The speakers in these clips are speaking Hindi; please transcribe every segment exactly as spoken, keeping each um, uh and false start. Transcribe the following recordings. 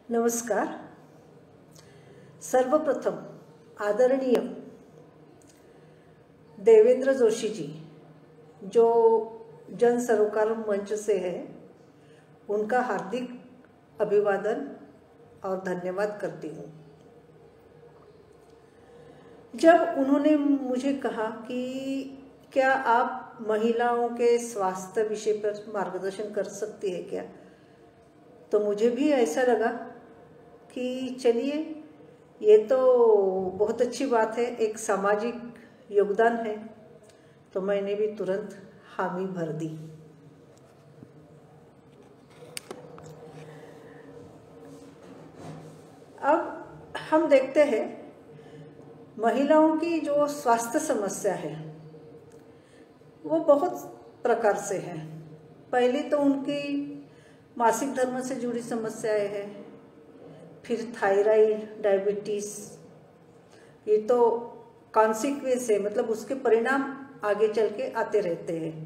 नमस्कार। सर्वप्रथम आदरणीय देवेंद्र जोशी जी जो जन सरोकार मंच से है, उनका हार्दिक अभिवादन और धन्यवाद करती हूँ। जब उन्होंने मुझे कहा कि क्या आप महिलाओं के स्वास्थ्य विषय पर मार्गदर्शन कर सकती है क्या, तो मुझे भी ऐसा लगा कि चलिए ये तो बहुत अच्छी बात है, एक सामाजिक योगदान है, तो मैंने भी तुरंत हामी भर दी। अब हम देखते हैं महिलाओं की जो स्वास्थ्य समस्या है वो बहुत प्रकार से है। पहले तो उनकी मासिक धर्म से जुड़ी समस्याएं हैं, फिर थायराइड, डायबिटीज, ये तो कॉन्सिक्वेंस है, मतलब उसके परिणाम आगे चल के आते रहते हैं।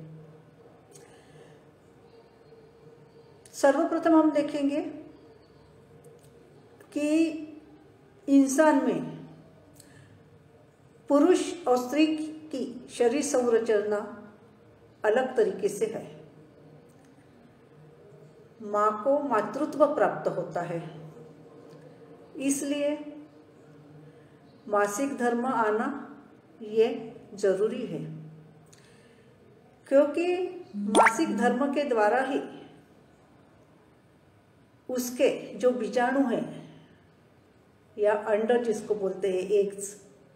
सर्वप्रथम हम देखेंगे कि इंसान में पुरुष और स्त्री की शरीर संरचना अलग तरीके से है। माँ को मातृत्व प्राप्त होता है, इसलिए मासिक धर्म आना ये जरूरी है, क्योंकि मासिक धर्म के द्वारा ही उसके जो बीजाणु हैं या अंडर जिसको बोलते हैं एग्स,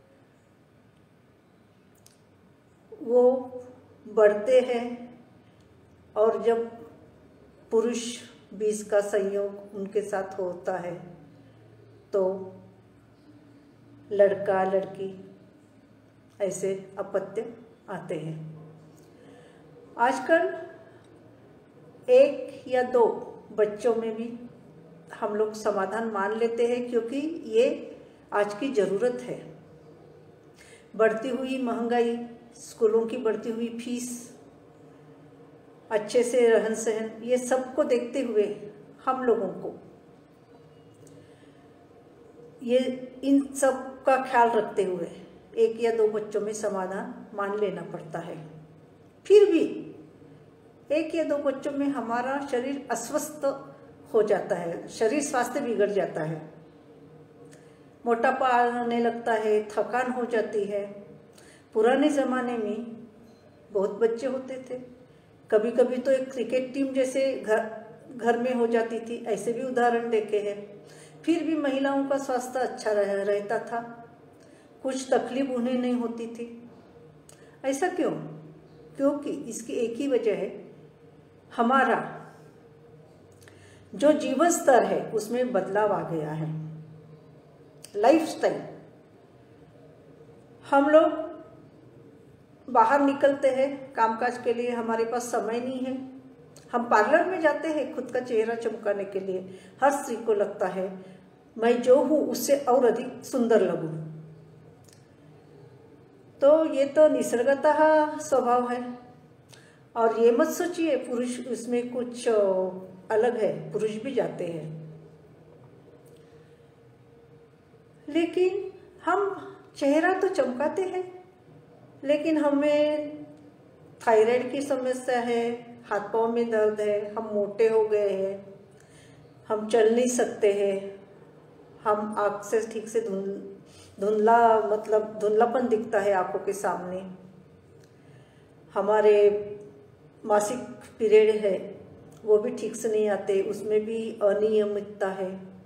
वो बढ़ते हैं और जब पुरुष बीज का संयोग उनके साथ होता है तो लड़का लड़की ऐसे अपत्य आते हैं। आजकल एक या दो बच्चों में भी हम लोग समाधान मान लेते हैं, क्योंकि ये आज की ज़रूरत है। बढ़ती हुई महंगाई, स्कूलों की बढ़ती हुई फीस, अच्छे से रहन सहन, ये सबको देखते हुए हम लोगों को ये इन सब का ख्याल रखते हुए एक या दो बच्चों में समाधान मान लेना पड़ता है। फिर भी एक या दो बच्चों में हमारा शरीर अस्वस्थ हो जाता है, शरीर स्वास्थ्य बिगड़ जाता है, मोटापा आने लगता है, थकान हो जाती है। पुराने ज़माने में बहुत बच्चे होते थे, कभी कभी तो एक क्रिकेट टीम जैसे घर घर में हो जाती थी, ऐसे भी उदाहरण देखे हैं। फिर भी महिलाओं का स्वास्थ्य अच्छा रह, रहता था, कुछ तकलीफ उन्हें नहीं होती थी। ऐसा क्यों? क्योंकि इसकी एक ही वजह है, हमारा जो जीवन स्तर है उसमें बदलाव आ गया है। लाइफस्टाइल, हम लोग बाहर निकलते हैं कामकाज के लिए, हमारे पास समय नहीं है। हम पार्लर में जाते हैं खुद का चेहरा चमकाने के लिए। हर स्त्री को लगता है मैं जो हूँ उससे और अधिक सुंदर लगूं। तो ये तो निसर्गतः स्वभाव है, और ये मत सोचिए पुरुष इसमें कुछ अलग है, पुरुष भी जाते हैं। लेकिन हम चेहरा तो चमकाते हैं, लेकिन हमें थायराइड की समस्या है, हाथ पांव में दर्द है, हम मोटे हो गए हैं, हम चल नहीं सकते हैं, हम आँख से ठीक से धुंध धुंधला मतलब धुंधलापन दिखता है आँखों के सामने, हमारे मासिक पीरियड है वो भी ठीक से नहीं आते, उसमें भी अनियमितता है।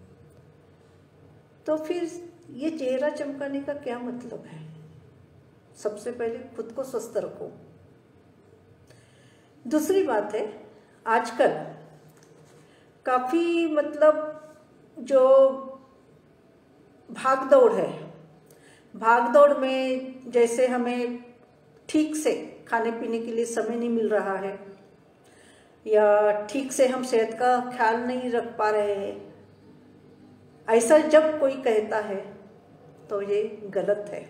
तो फिर ये चेहरा चमकाने का क्या मतलब है? सबसे पहले खुद को स्वस्थ रखो। दूसरी बात है, आजकल काफ़ी मतलब जो भाग दौड़ है, भाग दौड़ में जैसे हमें ठीक से खाने पीने के लिए समय नहीं मिल रहा है, या ठीक से हम सेहत का ख्याल नहीं रख पा रहे हैं, ऐसा जब कोई कहता है तो ये गलत है।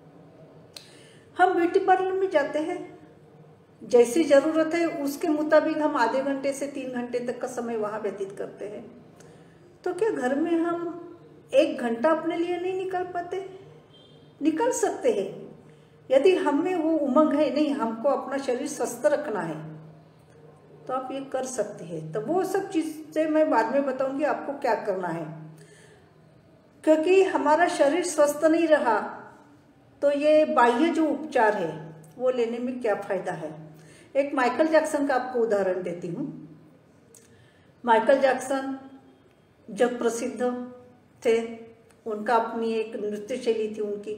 हम ब्यूटी पार्लर में जाते हैं, जैसी ज़रूरत है उसके मुताबिक हम आधे घंटे से तीन घंटे तक का समय वहाँ व्यतीत करते हैं। तो क्या घर में हम एक घंटा अपने लिए नहीं निकाल पाते? निकाल सकते हैं। यदि हम में वो उमंग है, नहीं हमको अपना शरीर स्वस्थ रखना है, तो आप ये कर सकते हैं। तो वो सब चीज़ें मैं बाद में बताऊंगी आपको क्या करना है, क्योंकि हमारा शरीर स्वस्थ नहीं रहा तो ये बाह्य जो उपचार है वो लेने में क्या फायदा है। एक माइकल जैक्सन का आपको उदाहरण देती हूँ। माइकल जैक्सन जब प्रसिद्ध थे, उनका अपनी एक नृत्य शैली थी उनकी।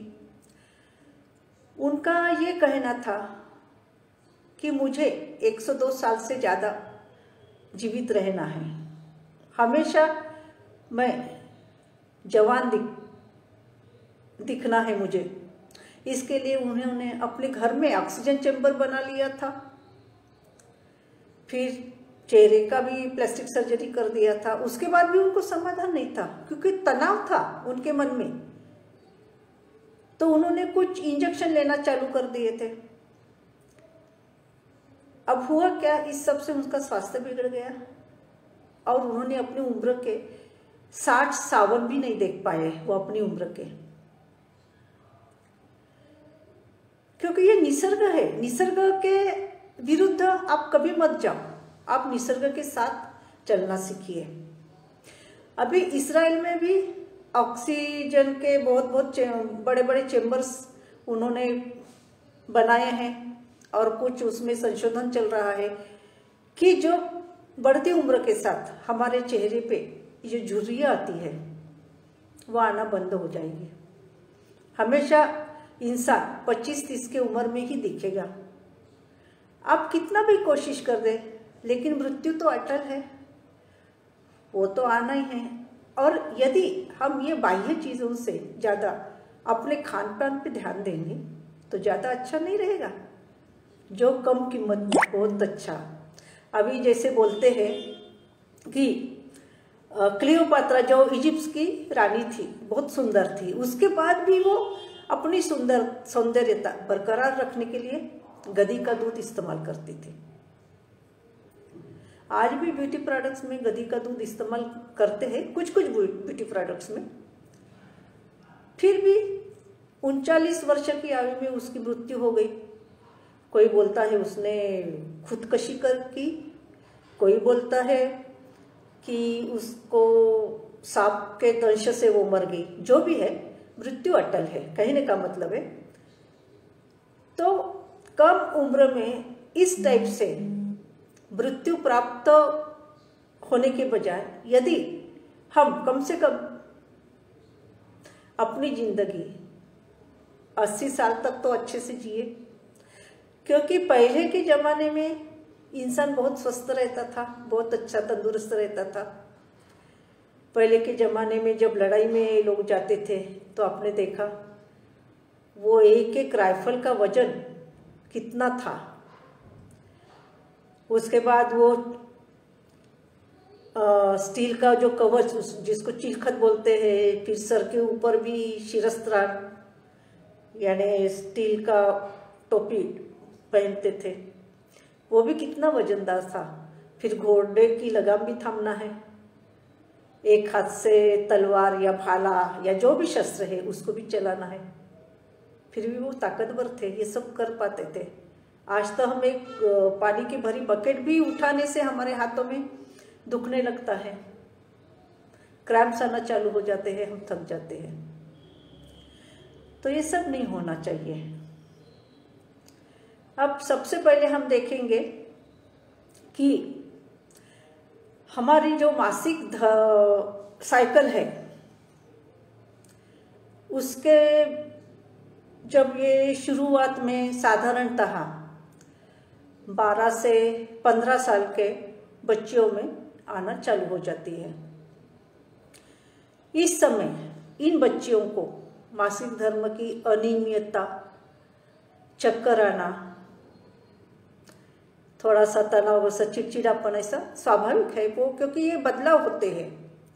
उनका ये कहना था कि मुझे एक सौ दो साल से ज़्यादा जीवित रहना है, हमेशा मैं जवान दिख दिखना है मुझे। इसके लिए उन्होंने अपने घर में ऑक्सीजन चैम्बर बना लिया था, फिर चेहरे का भी प्लास्टिक सर्जरी कर दिया था। उसके बाद भी उनको समाधान नहीं था, क्योंकि तनाव था उनके मन में। तो उन्होंने कुछ इंजेक्शन लेना चालू कर दिए थे। अब हुआ क्या, इस सब से उनका स्वास्थ्य बिगड़ गया और उन्होंने अपनी उम्र के साठ सावन भी नहीं देख पाए वो अपनी उम्र के, क्योंकि ये निसर्ग है। निसर्ग के विरुद्ध आप कभी मत जाओ, आप निसर्ग के साथ चलना सीखिए। अभी इजराइल में भी ऑक्सीजन के बहुत बहुत बड़े बड़े चेम्बर्स उन्होंने बनाए हैं और कुछ उसमें संशोधन चल रहा है कि जो बढ़ती उम्र के साथ हमारे चेहरे पे जो झुर्रियाँ आती है वो आना बंद हो जाएगी। हमेशा इंसान पच्चीस तीस की उम्र में ही दिखेगा। आप कितना भी कोशिश कर दे, लेकिन मृत्यु तो अटल है, वो तो आना ही है। और यदि हम ये बाह्य चीज़ों से ज़्यादा अपने खान पान पे ध्यान देंगे तो ज़्यादा अच्छा नहीं रहेगा। जो कम कीमत में बहुत अच्छा। अभी जैसे बोलते हैं कि क्लियोपात्रा जो इजिप्ट की रानी थी, बहुत सुंदर थी, उसके बाद भी वो अपनी सुंदर सौंदर्यता बरकरार रखने के लिए गधी का दूध इस्तेमाल करती थी। आज भी ब्यूटी प्रोडक्ट्स में गधी का दूध इस्तेमाल करते हैं, कुछ कुछ ब्यूटी प्रोडक्ट्स में। फिर भी उनचालीस वर्ष की आयु में उसकी मृत्यु हो गई। कोई बोलता है उसने खुदकशी कर की, कोई बोलता है कि उसको सांप के दंश से वो मर गई। जो भी है, मृत्यु अटल है, कहने का मतलब है। तो कम उम्र में इस टाइप से मृत्यु प्राप्त होने के बजाय यदि हम कम से कम अपनी जिंदगी अस्सी साल तक तो अच्छे से जिए, क्योंकि पहले के ज़माने में इंसान बहुत स्वस्थ रहता था, बहुत अच्छा तंदुरुस्त रहता था। पहले के ज़माने में जब लड़ाई में लोग जाते थे तो आपने देखा वो एक एक राइफल का वजन कितना था। उसके बाद वो आ, स्टील का जो कवच जिसको चिलखत बोलते हैं, फिर सर के ऊपर भी शिरस्त्राण यानी स्टील का टोपी पहनते थे, वो भी कितना वजनदार था। फिर घोड़े की लगाम भी थामना है, एक हाथ से तलवार या भाला या जो भी शस्त्र है उसको भी चलाना है। फिर भी वो ताकतवर थे, ये सब कर पाते थे। आज तो हम एक पानी की भरी बकेट भी उठाने से हमारे हाथों में दुखने लगता है, क्रैम्प्स आना चालू हो जाते हैं, हम थक जाते हैं। तो ये सब नहीं होना चाहिए। अब सबसे पहले हम देखेंगे कि हमारी जो मासिक साइकिल है उसके जब ये शुरुआत में साधारणतः बारह से पंद्रह साल के बच्चियों में आना चालू हो जाती है। इस समय इन बच्चियों को मासिक धर्म की अनियमितता, चक्कर आना, थोड़ा सा तनाव, सा चिड़चिड़ापन ऐसा स्वाभाविक है वो, क्योंकि ये बदलाव होते हैं।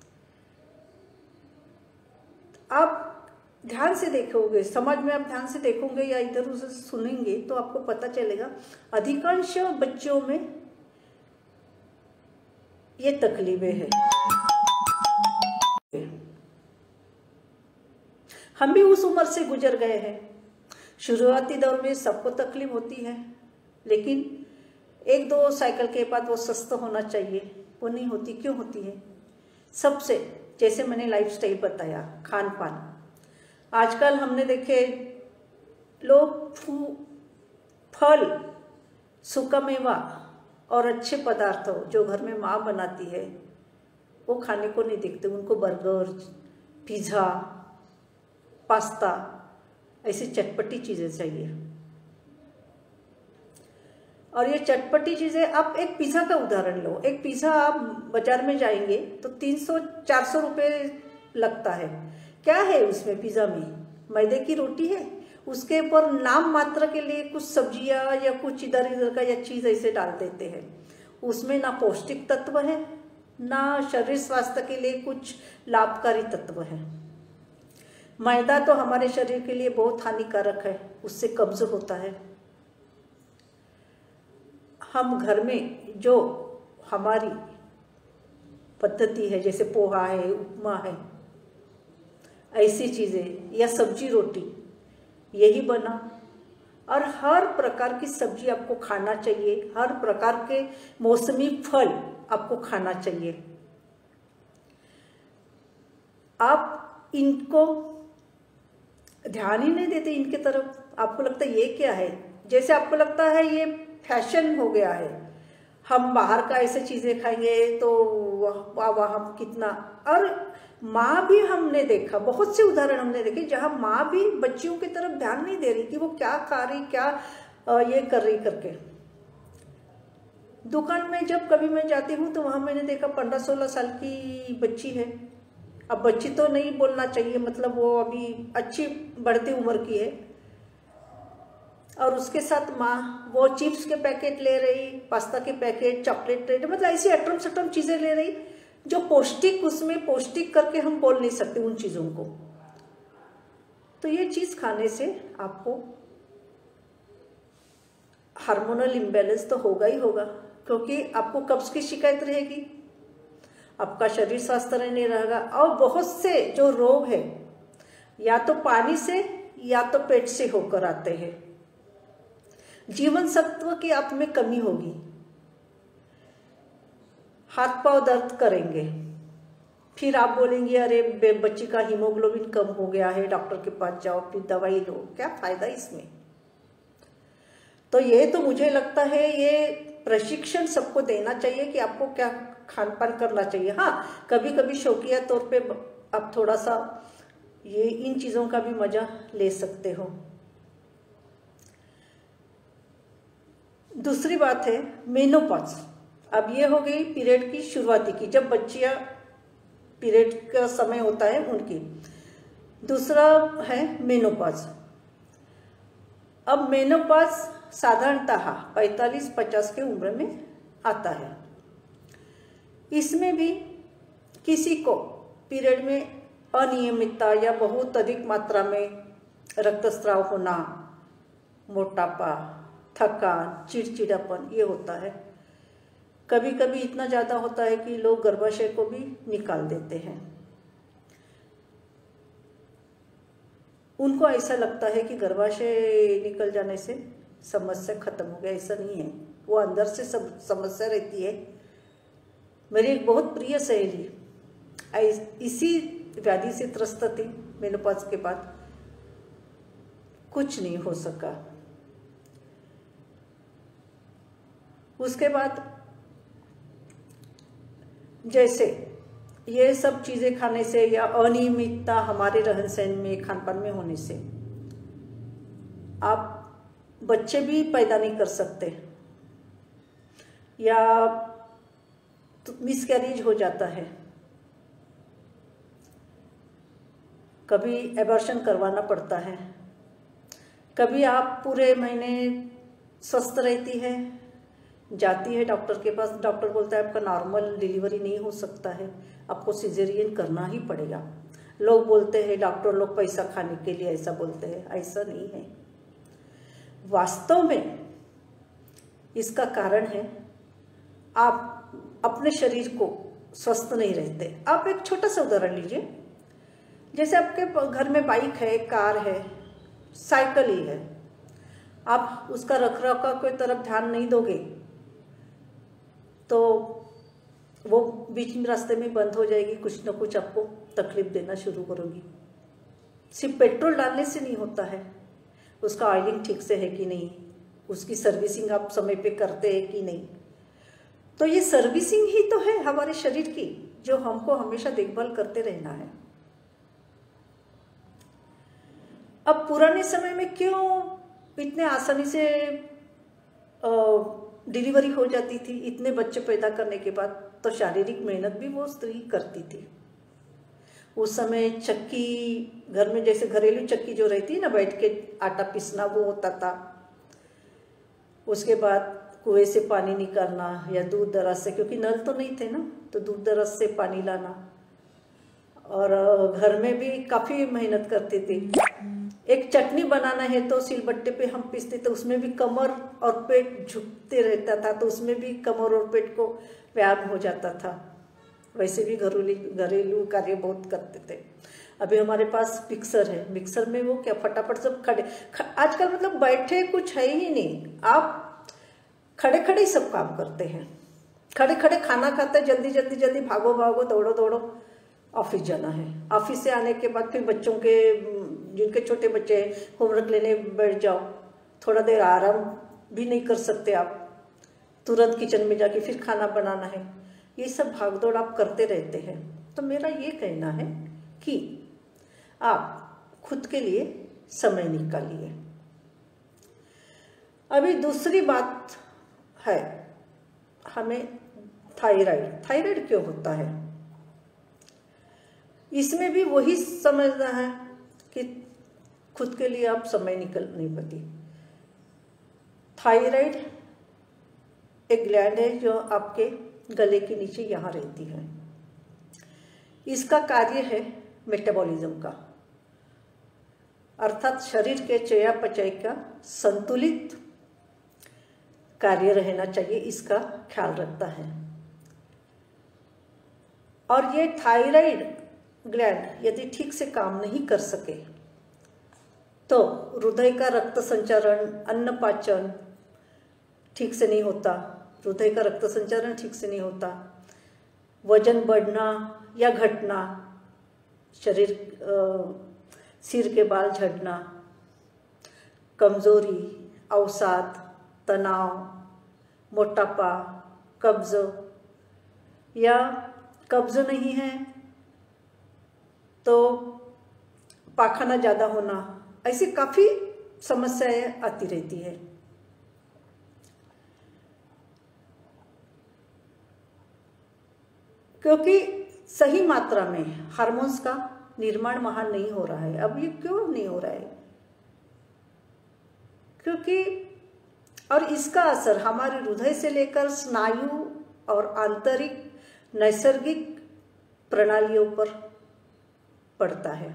आप ध्यान से देखोगे, समाज में आप ध्यान से देखोगे या इधर उधर सुनेंगे तो आपको पता चलेगा अधिकांश बच्चों में ये तकलीफें हैं। हम भी उस उम्र से गुजर गए हैं। शुरुआती दौर में सबको तकलीफ होती है, लेकिन एक दो साइकिल के बाद वो स्वस्थ होना चाहिए, वो नहीं होती। क्यों होती है? सबसे, जैसे मैंने लाइफस्टाइल बताया, खान पान। आजकल हमने देखे लोग फल, सूखा मेवा और अच्छे पदार्थ जो घर में माँ बनाती है वो खाने को नहीं देखते। उनको बर्गर, पिज़्ज़ा, पास्ता, ऐसी चटपटी चीज़ें चाहिए। और ये चटपटी चीज़ें, आप एक पिज़्ज़ा का उदाहरण लो। एक पिज़्ज़ा आप बाजार में जाएंगे तो तीन सौ चार सौ रुपये लगता है। क्या है उसमें? पिज़्ज़ा में मैदे की रोटी है, उसके ऊपर नाम मात्र के लिए कुछ सब्जियां या कुछ इधर इधर का या चीज़ ऐसे डाल देते हैं। उसमें ना पौष्टिक तत्व है, ना शरीर स्वास्थ्य के लिए कुछ लाभकारी तत्व है। मैदा तो हमारे शरीर के लिए बहुत हानिकारक है, उससे कब्ज होता है। हम घर में जो हमारी पद्धति है, जैसे पोहा है, उपमा है, ऐसी चीज़ें या सब्जी रोटी, यही बना। और हर प्रकार की सब्जी आपको खाना चाहिए, हर प्रकार के मौसमी फल आपको खाना चाहिए। आप इनको ध्यान ही नहीं देते इनके तरफ। आपको लगता है ये क्या है, जैसे आपको लगता है ये फैशन हो गया है, हम बाहर का ऐसे चीज़ें खाएंगे तो वाह वाह हम कितना। और माँ भी हमने देखा, बहुत से उदाहरण हमने देखे जहाँ माँ भी बच्चियों की तरफ ध्यान नहीं दे रही कि वो क्या खा रही, क्या ये कर रही करके। दुकान में जब कभी मैं जाती हूँ तो वहाँ मैंने देखा पंद्रह सोलह साल की बच्ची है। अब बच्ची तो नहीं बोलना चाहिए, मतलब वो अभी अच्छी बढ़ती उम्र की है, और उसके साथ माँ वो चिप्स के पैकेट ले रही, पास्ता के पैकेट, चॉकलेट ले रही, मतलब ऐसी अटरम सटरम चीज़ें ले रही जो पौष्टिक, उसमें पौष्टिक करके हम बोल नहीं सकते उन चीज़ों को। तो ये चीज़ खाने से आपको हार्मोनल इम्बैलेंस तो होगा ही होगा, क्योंकि आपको कब्ज की शिकायत रहेगी, आपका शरीर स्वस्थ नहीं रहेगा। और बहुत से जो रोग है या तो पानी से या तो पेट से होकर आते हैं। जीवन सत्व की आप में कमी होगी, हाथ पांव दर्द करेंगे, फिर आप बोलेंगे अरे बच्ची का हीमोग्लोबिन कम हो गया है, डॉक्टर के पास जाओ, फिर दवाई लो, क्या फायदा इसमें। तो ये तो मुझे लगता है ये प्रशिक्षण सबको देना चाहिए कि आपको क्या खान पान करना चाहिए। हाँ, कभी कभी शौकिया तौर पे आप थोड़ा सा ये इन चीज़ों का भी मजा ले सकते हो। दूसरी बात है मेनोपॉज। अब ये हो गई पीरियड की शुरुआती की, जब बच्चियां पीरियड का समय होता है उनकी। दूसरा है मेनोपॉज। अब मेनोपॉज साधारणतः पैंतालीस पचास के उम्र में आता है। इसमें भी किसी को पीरियड में अनियमितता या बहुत अधिक मात्रा में रक्तस्राव होना, मोटापा, थकान, चिड़चिड़ापन ये होता है। कभी कभी इतना ज़्यादा होता है कि लोग गर्भाशय को भी निकाल देते हैं। उनको ऐसा लगता है कि गर्भाशय निकल जाने से समस्या खत्म हो गया, ऐसा नहीं है, वो अंदर से सब समस्या रहती है। मेरी एक बहुत प्रिय सहेली इसी व्याधि से त्रस्त थी। मेनोपॉज के बाद कुछ नहीं हो सका। उसके बाद जैसे ये सब चीज़ें खाने से या अनियमितता हमारे रहन सहन में, खान पान में होने से आप बच्चे भी पैदा नहीं कर सकते या तो मिसकैरेज हो जाता है। कभी एबॉर्शन करवाना पड़ता है, कभी आप पूरे महीने स्वस्थ रहती है, जाती है डॉक्टर के पास, डॉक्टर बोलता है आपका नॉर्मल डिलीवरी नहीं हो सकता है, आपको सिजेरियन करना ही पड़ेगा। लोग बोलते हैं डॉक्टर लोग पैसा खाने के लिए ऐसा बोलते हैं, ऐसा नहीं है। वास्तव में इसका कारण है आप अपने शरीर को स्वस्थ नहीं रहते। आप एक छोटा सा उदाहरण लीजिए, जैसे आपके घर में बाइक है, कार है, साइकिल ही है, आप उसका रख रखाव की तरफ ध्यान नहीं दोगे तो वो बीच में रास्ते में बंद हो जाएगी, कुछ ना कुछ आपको तकलीफ देना शुरू करोगी। सिर्फ पेट्रोल डालने से नहीं होता है, उसका ऑयलिंग ठीक से है कि नहीं, उसकी सर्विसिंग आप समय पे करते हैं कि नहीं। तो ये सर्विसिंग ही तो है हमारे शरीर की, जो हमको हमेशा देखभाल करते रहना है। अब पुराने समय में क्यों इतने आसानी से डिलीवरी हो जाती थी इतने बच्चे पैदा करने के बाद? तो शारीरिक मेहनत भी वो स्त्री करती थी। उस समय चक्की घर में, जैसे घरेलू चक्की जो रहती है ना, बैठ के आटा पीसना, वो होता था। उसके बाद कुएं से पानी निकालना या दूर दराज से, क्योंकि नल तो नहीं थे ना, तो दूर दराज से पानी लाना। और घर में भी काफ़ी मेहनत करते थे। एक चटनी बनाना है तो सिलबट्टे पे हम पीसते थे, उसमें भी कमर और पेट झुकते रहता था, तो उसमें भी कमर और पेट को व्यायाम हो जाता था। वैसे भी घरेलू घरेलू कार्य बहुत करते थे। अभी हमारे पास मिक्सर है, मिक्सर में वो क्या फटाफट सब खड़े ख, आजकल मतलब बैठे कुछ है ही नहीं, आप खड़े खड़े ही सब काम करते हैं। खड़े खड़े खाना खाते हैं, जल्दी जल्दी जल्दी भागो भागो दौड़ो दौड़ो ऑफिस जाना है। ऑफिस से आने के बाद फिर बच्चों के, जिनके छोटे बच्चे होमवर्क लेने बैठ जाओ, थोड़ा देर आराम भी नहीं कर सकते आप, तुरंत किचन में जाके फिर खाना बनाना है। ये सब भागदौड़ आप करते रहते हैं। तो मेरा ये कहना है कि आप खुद के लिए समय निकालिए। अभी दूसरी बात है, हमें थायराइड थायराइड क्यों होता है, इसमें भी वही समझना है कि खुद के लिए आप समय निकल नहीं पाती। थायराइड एक ग्लैंड है जो आपके गले के नीचे यहाँ रहती है। इसका कार्य है मेटाबॉलिज्म का, अर्थात शरीर के चयापचय का संतुलित कार्य रहना चाहिए, इसका ख्याल रखता है। और ये थायराइड ग्लैंड यदि ठीक से काम नहीं कर सके तो हृदय का रक्त संचारण, अन्न पाचन ठीक से नहीं होता, हृदय का रक्त संचारण ठीक से नहीं होता, वजन बढ़ना या घटना, शरीर सिर के बाल झड़ना, कमजोरी, अवसाद, तनाव, मोटापा, कब्ज, या कब्ज नहीं है तो पाखाना ज़्यादा होना, ऐसी काफ़ी समस्याएं आती रहती है। क्योंकि सही मात्रा में हार्मोन्स का निर्माण वहाँ नहीं हो रहा है। अब ये क्यों नहीं हो रहा है? क्योंकि और इसका असर हमारे हृदय से लेकर स्नायु और आंतरिक नैसर्गिक प्रणालियों पर पड़ता है।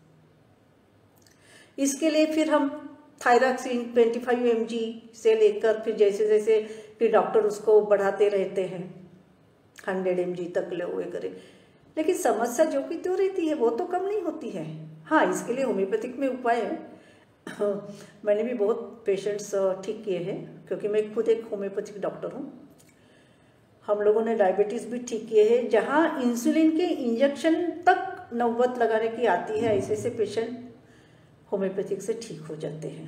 इसके लिए फिर हम थायरॉक्सिन पच्चीस एम जी से लेकर फिर जैसे जैसे फिर डॉक्टर उसको बढ़ाते रहते हैं, सौ एम जी तक ले हुए करें, लेकिन समस्या जो की तो रहती है वो तो कम नहीं होती है। हाँ, इसके लिए होम्योपैथिक में उपाय है। मैंने भी बहुत पेशेंट्स ठीक किए हैं, क्योंकि मैं खुद एक होम्योपैथिक डॉक्टर हूँ। हम लोगों ने डायबिटीज़ भी ठीक किए हैं, जहाँ इंसुलिन के इंजेक्शन तक नौबत लगाने की आती है, ऐसे ऐसे पेशेंट होम्योपैथिक से ठीक हो जाते हैं।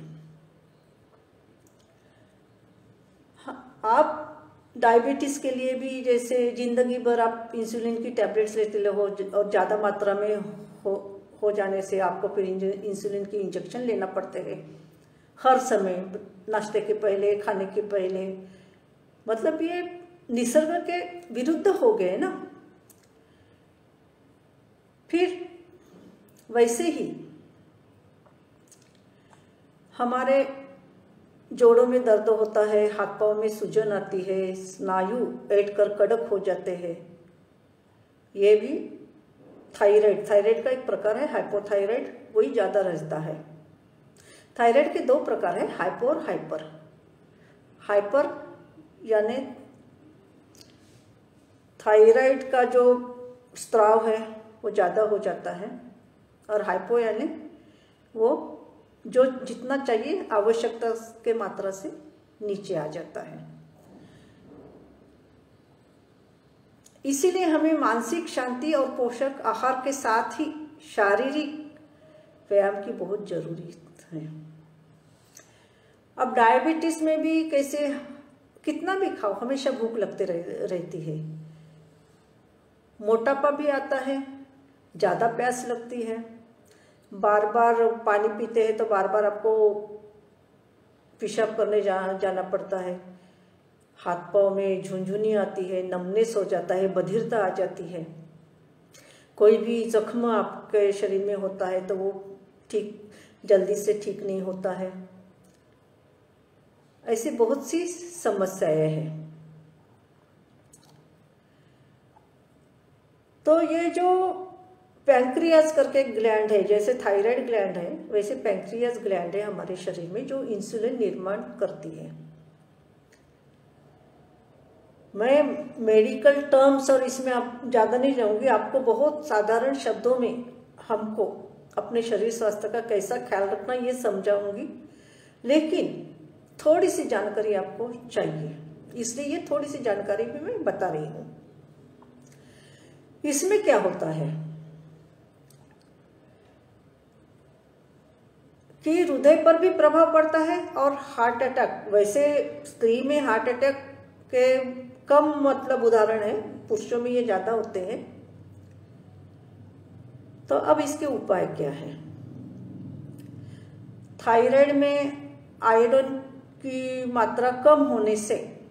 हाँ, आप डायबिटीज़ के लिए भी जैसे ज़िंदगी भर आप इंसुलिन की टैबलेट्स लेते हो और ज़्यादा मात्रा में हो हो जाने से आपको फिर इंसुलिन की इंजेक्शन लेना पड़ते हैं हर समय, नाश्ते के पहले, खाने के पहले। मतलब ये निसर्ग के विरुद्ध हो गए ना। फिर वैसे ही हमारे जोड़ों में दर्द होता है, हाथ पांव में सूजन आती है, स्नायु बैठकर कड़क हो जाते हैं। ये भी थायराइड थायराइड का एक प्रकार है, हाइपोथायराइड, वही ज़्यादा रहता है। थायराइड के दो प्रकार है, हाइपो और हाइपर। हाइपर यानी थायराइड का जो स्त्राव है वो ज़्यादा हो जाता है, और हाइपो यानी वो जो जितना चाहिए आवश्यकता के मात्रा से नीचे आ जाता है। इसीलिए हमें मानसिक शांति और पोषक आहार के साथ ही शारीरिक व्यायाम की बहुत जरूरी है। अब डायबिटीज में भी कैसे, कितना भी खाओ हमेशा भूख लगते रह, रहती है, मोटापा भी आता है, ज़्यादा प्यास लगती है, बार बार पानी पीते हैं तो बार बार आपको पेशाब करने जा जाना पड़ता है, हाथ पाँव में झुनझुनी आती है, नमनेस हो जाता है, बधिरता आ जाती है, कोई भी जख्म आपके शरीर में होता है तो वो ठीक जल्दी से ठीक नहीं होता है। ऐसी बहुत सी समस्याएं हैं। तो ये जो पैंक्रियाज करके ग्लैंड है, जैसे थायराइड ग्लैंड है वैसे पैंक्रियाज ग्लैंड है हमारे शरीर में जो इंसुलिन निर्माण करती है। मैं मेडिकल टर्म्स और इसमें आप ज़्यादा नहीं जाऊंगी, आपको बहुत साधारण शब्दों में हमको अपने शरीर स्वास्थ्य का कैसा ख्याल रखना ये समझाऊंगी, लेकिन थोड़ी सी जानकारी आपको चाहिए, इसलिए ये थोड़ी सी जानकारी भी मैं बता रही हूँ। इसमें क्या होता है कि हृदय पर भी प्रभाव पड़ता है और हार्ट अटैक, वैसे स्त्री में हार्ट अटैक के कम मतलब उदाहरण है, पुरुषों में ये ज्यादा होते हैं। तो अब इसके उपाय क्या है? थायराइड में आयरन की मात्रा कम होने से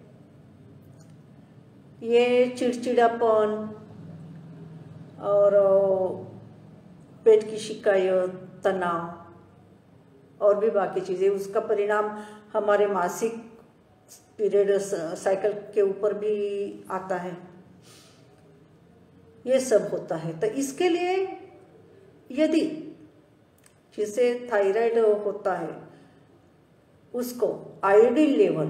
ये चिड़चिड़ापन और पेट की शिकायत, तनाव और भी बाकी चीज़ें, उसका परिणाम हमारे मासिक पीरियड साइकिल के ऊपर भी आता है, ये सब होता है। तो इसके लिए यदि जिसे थायराइड होता है उसको आयोडीन लेवल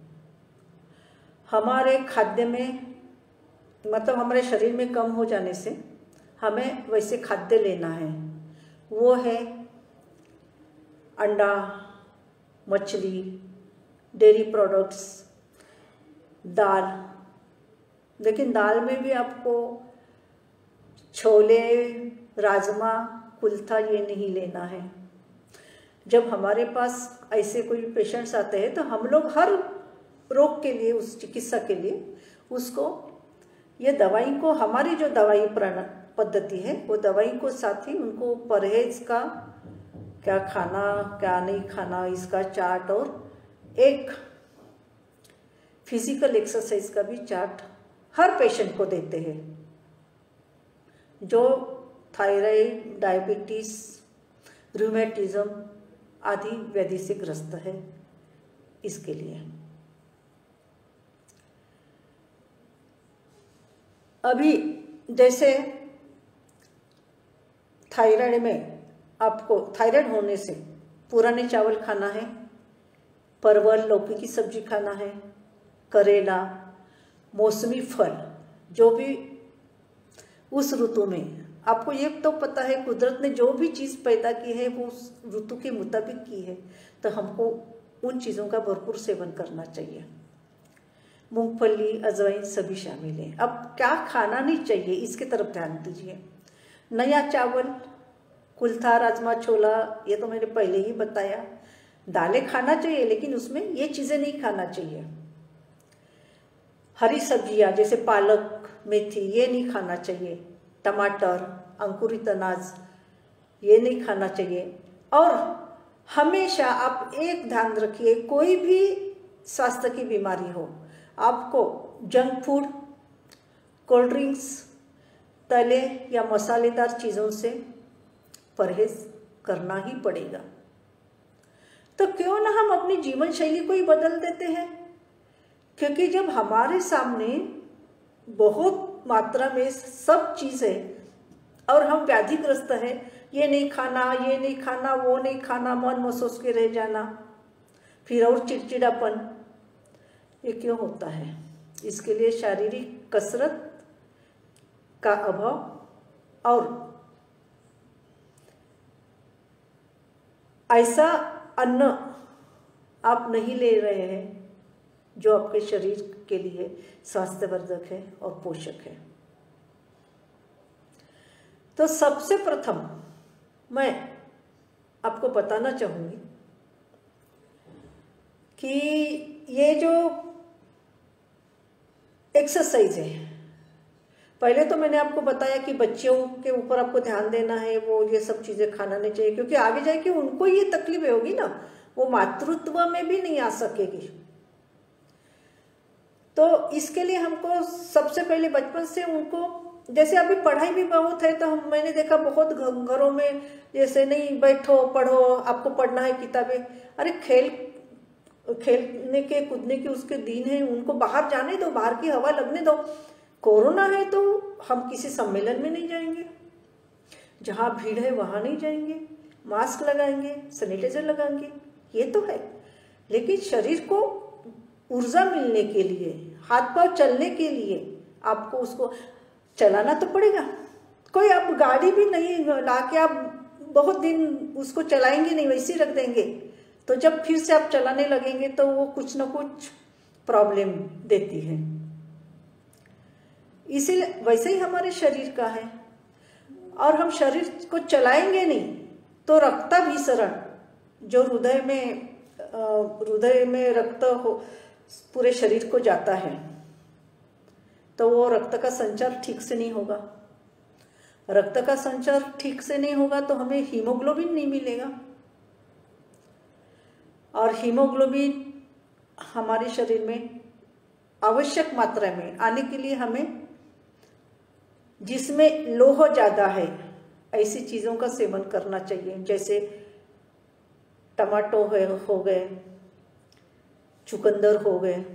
हमारे खाद्य में, मतलब हमारे शरीर में कम हो जाने से हमें वैसे खाद्य लेना है, वो है अंडा, मछली, डेयरी प्रोडक्ट्स, दाल। लेकिन दाल में भी आपको छोले, राजमा, कुल्था ये नहीं लेना है। जब हमारे पास ऐसे कोई पेशेंट्स आते हैं तो हम लोग हर रोग के लिए, उस चिकित्सा के लिए उसको ये दवाई को, हमारी जो दवाई पद्धति है वो दवाई को साथ ही उनको परहेज का, क्या खाना क्या नहीं खाना, इसका चार्ट और एक फिजिकल एक्सरसाइज का भी चार्ट हर पेशेंट को देते हैं जो थायराइड, डायबिटीज, रूमेटिज्म आदि व्याधि से ग्रस्त है। इसके लिए अभी जैसे थायराइड में आपको, थायराइड होने से पुराने चावल खाना है, परवल, लौकी की सब्जी खाना है, करेला, मौसमी फल, जो भी उस ऋतु में, आपको ये तो पता है कुदरत ने जो भी चीज़ पैदा की है वो उस ऋतु के मुताबिक की है, तो हमको उन चीज़ों का भरपूर सेवन करना चाहिए। मूंगफली, अजवाइन सभी शामिल है। अब क्या खाना नहीं चाहिए इसके तरफ ध्यान दीजिए। नया चावल, कुल्था, राजमा, छोला, ये तो मैंने पहले ही बताया। दालें खाना चाहिए लेकिन उसमें ये चीज़ें नहीं खाना चाहिए। हरी सब्जियां जैसे पालक, मेथी, ये नहीं खाना चाहिए। टमाटर, अंकुरित अनाज, ये नहीं खाना चाहिए। और हमेशा आप एक ध्यान रखिए, कोई भी स्वास्थ्य की बीमारी हो, आपको जंक फूड, कोल्ड ड्रिंक्स, तले या मसालेदार चीज़ों से परहेज करना ही पड़ेगा। तो क्यों ना हम अपनी जीवन शैली को ही बदल देते हैं, क्योंकि जब हमारे सामने बहुत मात्रा में सब चीज़ें और हम व्याधिग्रस्त है, ये नहीं खाना, ये नहीं खाना, वो नहीं खाना, मन महसूस के रह जाना, फिर और चिड़चिड़ापन, ये क्यों होता है? इसके लिए शारीरिक कसरत का अभाव और ऐसा अन्न आप नहीं ले रहे हैं जो आपके शरीर के लिए स्वास्थ्यवर्धक है और पोषक है। तो सबसे प्रथम मैं आपको बताना चाहूँगी कि ये जो एक्सरसाइज है, पहले तो मैंने आपको बताया कि बच्चों के ऊपर आपको ध्यान देना है, वो ये सब चीज़ें खाना नहीं चाहिए, क्योंकि आगे जाके उनको ये तकलीफ होगी ना, वो मातृत्व में भी नहीं आ सकेगी। तो इसके लिए हमको सबसे पहले बचपन से उनको, जैसे अभी पढ़ाई भी बहुत है तो हम मैंने देखा बहुत घरों में जैसे नहीं बैठो पढ़ो, आपको पढ़ना है किताबें, अरे खेल खेलने के कूदने के उसके दिन है, उनको बाहर जाने दो, बाहर की हवा लगने दो। कोरोना है तो हम किसी सम्मेलन में नहीं जाएंगे, जहाँ भीड़ है वहाँ नहीं जाएंगे, मास्क लगाएंगे, सैनिटाइजर लगाएंगे, ये तो है। लेकिन शरीर को ऊर्जा मिलने के लिए, हाथ पांव चलने के लिए आपको उसको चलाना तो पड़ेगा। कोई आप गाड़ी भी नहीं ला के आप बहुत दिन उसको चलाएंगे नहीं, वैसे ही रख देंगे, तो जब फिर से आप चलाने लगेंगे तो वो कुछ ना कुछ प्रॉब्लम देती है। इसीलिए वैसे ही हमारे शरीर का है, और हम शरीर को चलाएंगे नहीं तो रक्ताभिसरण, जो हृदय में हृदय में रक्त हो पूरे शरीर को जाता है, तो वो रक्त का संचार ठीक से नहीं होगा। रक्त का संचार ठीक से नहीं होगा तो हमें हीमोग्लोबिन नहीं मिलेगा, और हीमोग्लोबिन हमारे शरीर में आवश्यक मात्रा में आने के लिए हमें, जिसमें लोह ज़्यादा है, ऐसी चीज़ों का सेवन करना चाहिए, जैसे टमाटो हो गए, चुकंदर हो गए,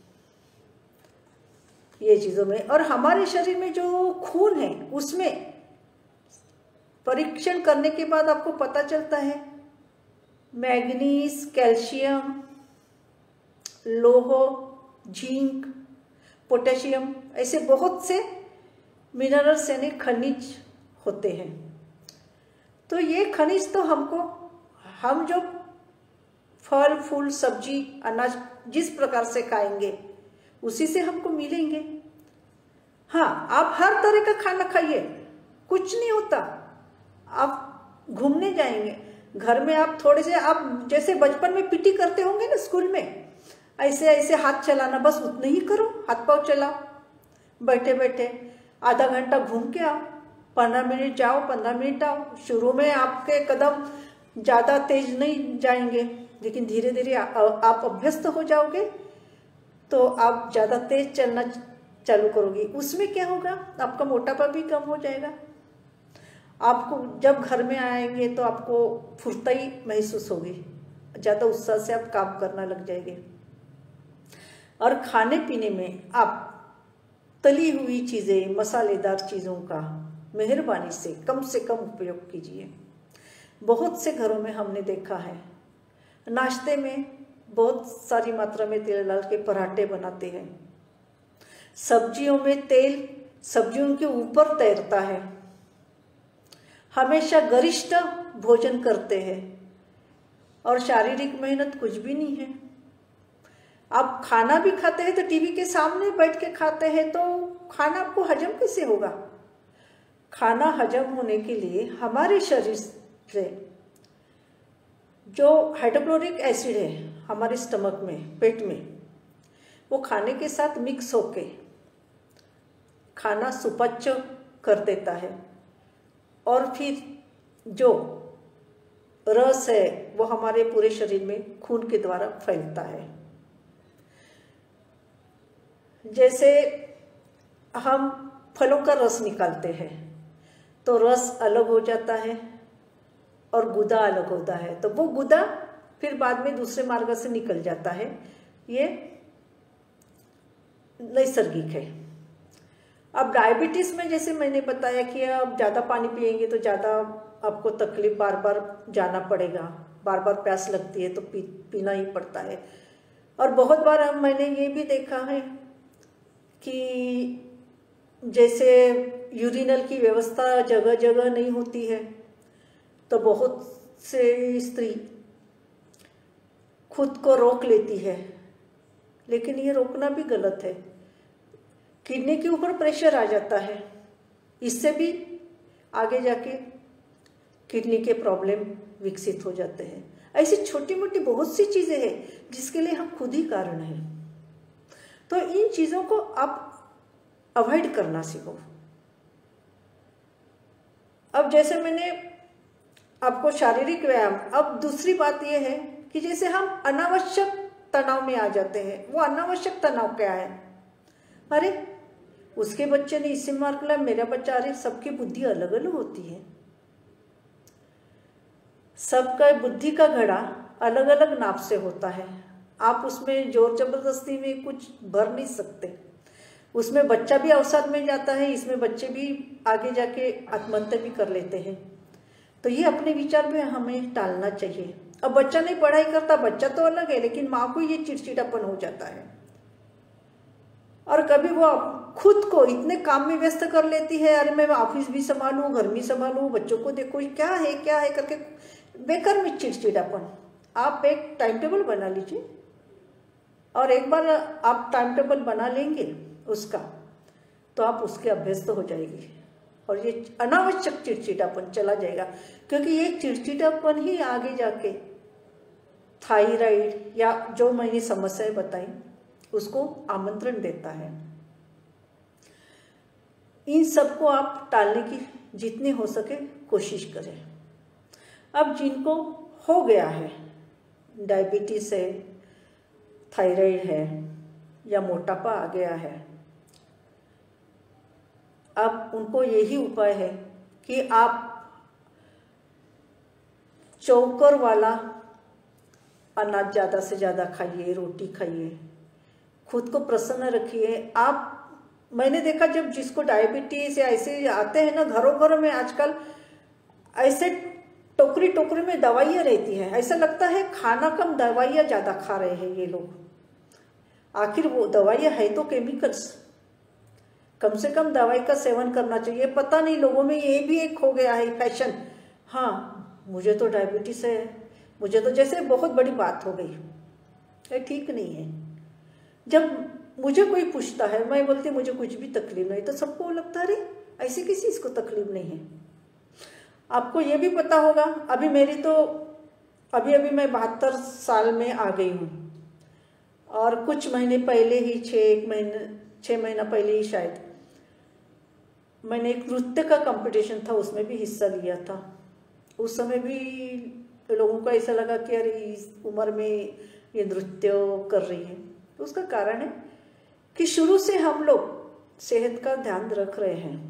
ये चीज़ों में। और हमारे शरीर में जो खून है उसमें परीक्षण करने के बाद आपको पता चलता है मैग्नीज, कैल्शियम, लोह, जिंक, पोटेशियम, ऐसे बहुत से मिनरल्स यानी खनिज होते हैं। तो ये खनिज तो हमको, हम जो फल फूल सब्जी अनाज जिस प्रकार से खाएंगे उसी से हमको मिलेंगे। हाँ, आप हर तरह का खाना खाइए, कुछ नहीं होता। आप घूमने जाएंगे, घर में आप थोड़े से, आप जैसे बचपन में पीटी करते होंगे ना स्कूल में, ऐसे ऐसे हाथ चलाना, बस उतने ही करो, हाथ पाँव चलाओ, बैठे बैठे आधा घंटा घूम के आओ, पंद्रह मिनट जाओ, पंद्रह मिनट आओ। शुरू में आपके कदम ज़्यादा तेज नहीं जाएंगे, लेकिन धीरे धीरे आप अभ्यस्त हो जाओगे तो आप ज़्यादा तेज चलना चालू करोगे। उसमें क्या होगा, आपका मोटापा भी कम हो जाएगा। आपको जब घर में आएंगे तो आपको फुर्ती महसूस होगी, ज़्यादा उत्साह से आप काम करना लग जाएंगे। और खाने पीने में आप तली हुई चीज़ें, मसालेदार चीज़ों का मेहरबानी से कम से कम उपयोग कीजिए। बहुत से घरों में हमने देखा है नाश्ते में बहुत सारी मात्रा में तेल डाल के पराठे बनाते हैं, सब्जियों में तेल सब्जियों के ऊपर तैरता है, हमेशा गरिष्ठ भोजन करते हैं और शारीरिक मेहनत कुछ भी नहीं है। आप खाना भी खाते हैं तो टीवी के सामने बैठ के खाते हैं, तो खाना आपको हजम कैसे होगा? खाना हजम होने के लिए हमारे शरीर से जो हाइड्रोक्लोरिक एसिड है हमारे स्टमक में, पेट में, वो खाने के साथ मिक्स होके खाना सुपच्य कर देता है, और फिर जो रस है वो हमारे पूरे शरीर में खून के द्वारा फैलता है। जैसे हम फलों का रस निकालते हैं तो रस अलग हो जाता है और गुदा अलग होता है, तो वो गुदा फिर बाद में दूसरे मार्ग से निकल जाता है। ये नैसर्गिक है। अब डायबिटीज में जैसे मैंने बताया कि आप ज़्यादा पानी पिएंगे तो ज़्यादा आपको तकलीफ, बार बार जाना पड़ेगा, बार बार प्यास लगती है तो पी पीना ही पड़ता है। और बहुत बार हम मैंने ये भी देखा है कि जैसे यूरिनल की व्यवस्था जगह जगह नहीं होती है, तो बहुत से स्त्री खुद को रोक लेती है, लेकिन ये रोकना भी गलत है। किडनी के ऊपर प्रेशर आ जाता है, इससे भी आगे जाके किडनी के प्रॉब्लम विकसित हो जाते हैं। ऐसी छोटी मोटी बहुत सी चीज़ें हैं जिसके लिए हम खुद ही कारण हैं। तो इन चीज़ों को आप अवॉइड करना सीखो। अब जैसे मैंने आपको शारीरिक व्यायाम, अब दूसरी बात यह है कि जैसे हम अनावश्यक तनाव में आ जाते हैं। वो अनावश्यक तनाव क्या है? अरे उसके बच्चे ने इससे मार्क लाया, मेरा बच्चा, अरे सबकी बुद्धि अलग अलग होती है। सबका बुद्धि का घड़ा अलग अलग नाप से होता है। आप उसमें जोर जबरदस्ती में कुछ भर नहीं सकते। उसमें बच्चा भी अवसाद में जाता है, इसमें बच्चे भी आगे जाके आत्महत्या भी कर लेते हैं। तो ये अपने विचार में हमें टालना चाहिए। अब बच्चा नहीं पढ़ाई करता, बच्चा तो अलग है, लेकिन माँ को ये चिड़चिड़ापन हो जाता है और कभी वो खुद को इतने काम में व्यस्त कर लेती है, अरे मैं ऑफिस भी संभालूं, घर भी संभालूं, बच्चों को देखो क्या है क्या है करके बेकार में चिड़चिड़ापन। आप एक टाइम टेबल बना लीजिए और एक बार आप टाइम टेबल बना लेंगे उसका, तो आप उसके अभ्यस्त हो जाएगी और ये अनावश्यक चिड़चिड़ापन चला जाएगा। क्योंकि ये चिड़चिड़ापन ही आगे जाके थायराइड या जो मैंने समस्याएं बताई उसको आमंत्रण देता है। इन सबको आप टालने की जितनी हो सके कोशिश करें। अब जिनको हो गया है, डायबिटीज है, थायराइड है या मोटापा आ गया है, अब उनको यही उपाय है कि आप चोकर वाला अनाज ज़्यादा से ज़्यादा खाइए, रोटी खाइए, खुद को प्रसन्न रखिए। आप मैंने देखा जब जिसको डायबिटीज या ऐसे आते हैं ना, घरों घरों में आजकल ऐसे टोकरी टोकरी में दवाइयाँ रहती है। ऐसा लगता है खाना कम दवाइयाँ ज़्यादा खा रहे हैं ये लोग। आखिर वो दवाइयाँ है तो केमिकल्स, कम से कम दवाई का सेवन करना चाहिए। पता नहीं लोगों में ये भी एक हो गया है फैशन, हाँ मुझे तो डायबिटीज है, मुझे तो जैसे बहुत बड़ी बात हो गई। ये ठीक नहीं है। जब मुझे कोई पूछता है, मैं बोलती मुझे कुछ भी तकलीफ नहीं, तो सबको लगता है अरे ऐसे किसी इसको तकलीफ नहीं है। आपको ये भी पता होगा, अभी मेरी तो अभी अभी मैं बहत्तर साल में आ गई हूँ और कुछ महीने पहले ही छः एक महीने छः महीना पहले ही शायद मैंने एक नृत्य का कंपटीशन था, उसमें भी हिस्सा लिया था। उस समय भी लोगों को ऐसा लगा कि अरे इस उम्र में ये नृत्य कर रही है। तो उसका कारण है कि शुरू से हम लोग सेहत का ध्यान रख रहे हैं।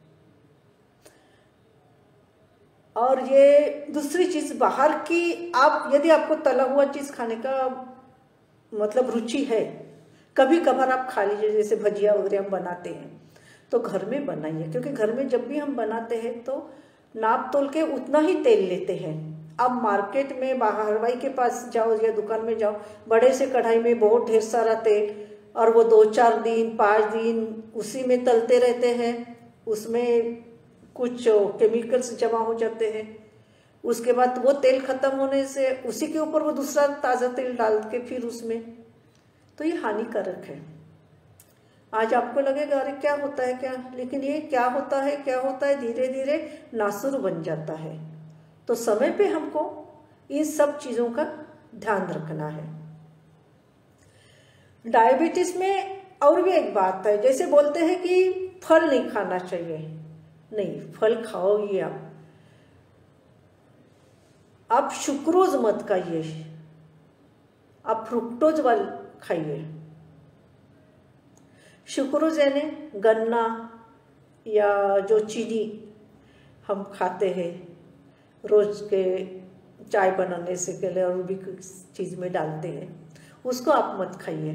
और ये दूसरी चीज बाहर की, आप यदि आपको तला हुआ चीज खाने का मतलब रुचि है, कभी कभार आप खा लीजिए। जैसे भजिया वगैरह हम बनाते हैं तो घर में बनाइए, क्योंकि घर में जब भी हम बनाते हैं तो नाप तोल के उतना ही तेल लेते हैं। अब मार्केट में बाहर हलवाई के पास जाओ या दुकान में जाओ, बड़े से कढ़ाई में बहुत ढेर सारा तेल, और वो दो चार दिन पाँच दिन उसी में तलते रहते हैं। उसमें कुछ केमिकल्स जमा हो जाते हैं। उसके बाद वो तेल खत्म होने से उसी के ऊपर वो दूसरा ताज़ा तेल डाल के फिर उसमें, तो ये हानिकारक है। आज आपको लगेगा अरे क्या होता है क्या, लेकिन ये क्या होता है क्या होता है धीरे धीरे नासुर बन जाता है। तो समय पे हमको इन सब चीज़ों का ध्यान रखना है। डायबिटीज में और भी एक बात है, जैसे बोलते हैं कि फल नहीं खाना चाहिए। नहीं, फल खाओगे आप आप सुक्रोज मत खाइए, आप फ्रुक्टोज वाल खाइए। सुक्रोज यानी गन्ना या जो चीनी हम खाते हैं रोज के चाय बनाने से के लिए और भी चीज़ में डालते हैं, उसको आप मत खाइए।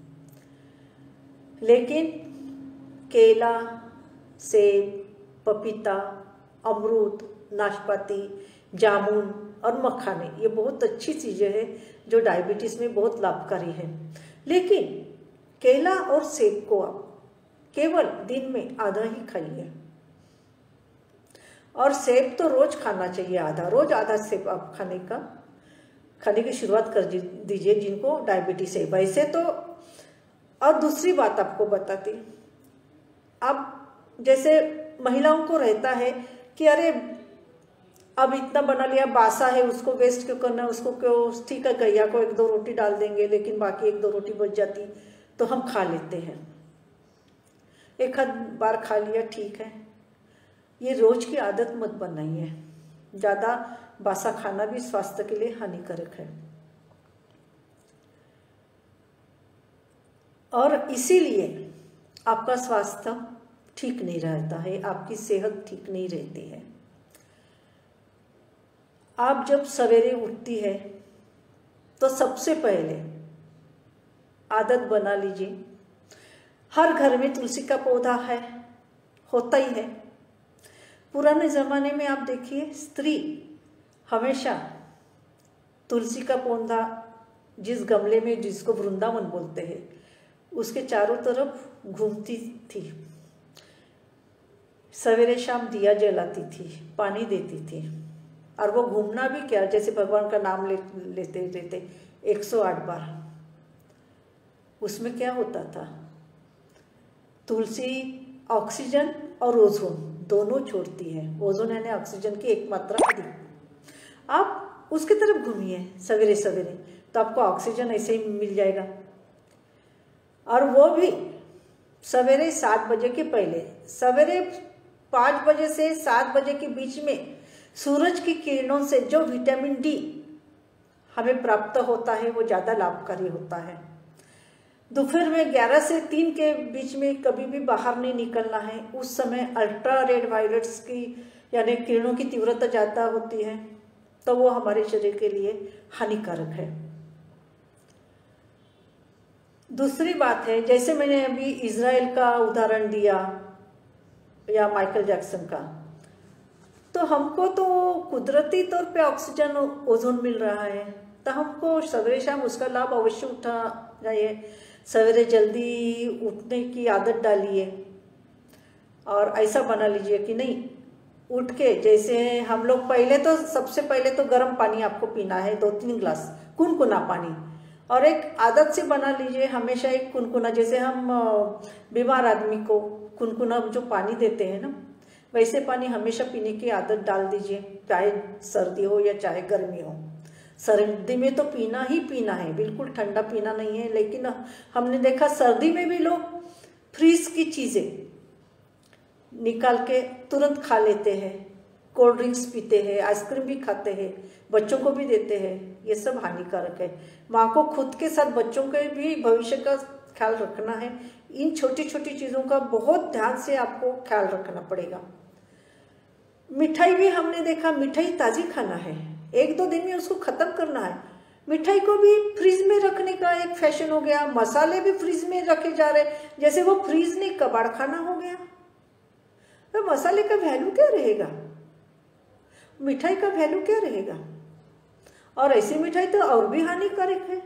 लेकिन केला, सेब, पपीता, अमरूद, नाशपाती, जामुन और मखाने, ये बहुत अच्छी चीज़ें हैं जो डायबिटीज़ में बहुत लाभकारी है। लेकिन केला और सेब को आप केवल दिन में आधा ही खाइए, और सेब तो रोज खाना चाहिए, आधा रोज आधा सेब आप खाने का खाने की शुरुआत कर दीजिए जिनको डायबिटीज है। वैसे तो और दूसरी बात आपको बताती, अब जैसे महिलाओं को रहता है कि अरे अब इतना बना लिया, बासा है, उसको वेस्ट क्यों करना, उसको क्यों, ठीक है गैया को एक दो रोटी डाल देंगे, लेकिन बाकी एक दो रोटी बच जाती तो हम खा लेते हैं, एक आध बार खा लिया ठीक है। ये रोज की आदत मत बनाइए, ज़्यादा बासा खाना भी स्वास्थ्य के लिए हानिकारक है। और इसीलिए आपका स्वास्थ्य ठीक नहीं रहता है, आपकी सेहत ठीक नहीं रहती है। आप जब सवेरे उठती है तो सबसे पहले आदत बना लीजिए, हर घर में तुलसी का पौधा है, होता ही है। पुराने ज़माने में आप देखिए स्त्री हमेशा तुलसी का पौधा जिस गमले में, जिसको वृंदावन बोलते हैं, उसके चारों तरफ घूमती थी, सवेरे शाम दिया जलाती थी, पानी देती थी। और वो घूमना भी क्या, जैसे भगवान का नाम ले, लेते लेते एक सौ आठ बार। उसमें क्या होता था, तुलसी ऑक्सीजन और ओजोन दोनों छोड़ती है, ओजोन यानी ऑक्सीजन की एक मात्रा अधिक। आप उसकी तरफ घूमिए सवेरे सवेरे तो आपको ऑक्सीजन ऐसे ही मिल जाएगा। और वो भी सवेरे सात बजे के पहले, सवेरे पाँच बजे से सात बजे के बीच में सूरज की किरणों से जो विटामिन डी हमें प्राप्त होता है वो ज़्यादा लाभकारी होता है। दोपहर में ग्यारह से तीन के बीच में कभी भी बाहर नहीं निकलना है, उस समय अल्ट्रा रेड वायलेट्स की यानी किरणों की तीव्रता ज़्यादा होती है, तो वो हमारे शरीर के लिए हानिकारक है। दूसरी बात है, जैसे मैंने अभी इजराइल का उदाहरण दिया या माइकल जैक्सन का, तो हमको तो कुदरती तौर पे ऑक्सीजन ओजोन मिल रहा है, तो हमको सवेरे शाम उसका लाभ अवश्य उठा जाइए। सवेरे जल्दी उठने की आदत डालिए और ऐसा बना लीजिए कि नहीं, उठ के जैसे हम लोग पहले तो सबसे पहले तो गर्म पानी आपको पीना है, दो तीन गिलास कुनकुना पानी, और एक आदत से बना लीजिए हमेशा एक कुनकुना, जैसे हम बीमार आदमी को कुनकुना जो पानी देते हैं ना, वैसे पानी हमेशा पीने की आदत डाल दीजिए, चाहे सर्दी हो या चाहे गर्मी हो। सर्दी में तो पीना ही पीना है, बिल्कुल ठंडा पीना नहीं है। लेकिन हमने देखा सर्दी में भी लोग फ्रीज की चीज़ें निकाल के तुरंत खा लेते हैं, कोल्ड ड्रिंक्स पीते हैं, आइसक्रीम भी खाते हैं, बच्चों को भी देते हैं। ये सब हानिकारक है। माँ को खुद के साथ बच्चों के भी भविष्य का ख्याल रखना है। इन छोटी छोटी चीज़ों का बहुत ध्यान से आपको ख्याल रखना पड़ेगा। मिठाई भी हमने देखा, मिठाई ताज़ी खाना है, एक दो दिन में उसको ख़त्म करना है। मिठाई को भी फ्रीज में रखने का एक फैशन हो गया, मसाले भी फ्रीज में रखे जा रहे, जैसे वो फ्रीज नहीं कबाड़ खाना हो गया। तो मसाले का वैल्यू क्या रहेगा, मिठाई का वैल्यू क्या रहेगा? और ऐसी मिठाई तो और भी हानिकारक है।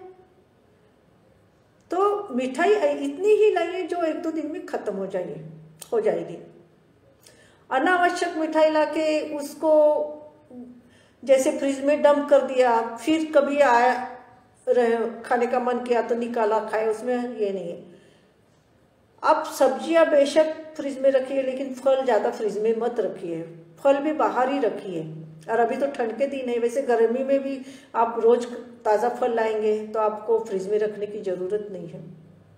तो मिठाई इतनी ही लाइए जो एक दो दिन में खत्म हो जाएगी हो जाएगी अनावश्यक मिठाई लाके उसको जैसे फ्रिज में डंप कर दिया, फिर कभी आया रहे खाने का मन किया तो निकाला खाए, उसमें ये नहीं है। आप सब्जियां बेशक फ्रिज में रखिए, लेकिन फल ज़्यादा फ्रिज में मत रखिए, फल भी बाहर ही रखिए। और अभी तो ठंड के दिन है, वैसे गर्मी में भी आप रोज ताज़ा फल लाएंगे तो आपको फ्रिज में रखने की ज़रूरत नहीं है।